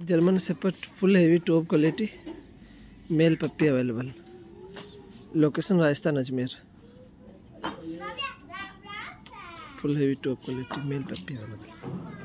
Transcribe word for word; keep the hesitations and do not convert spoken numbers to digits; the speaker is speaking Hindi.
German shepherd full heavy top quality male puppy available. Location Rajasthan Ajmer. Full heavy top quality male puppy available.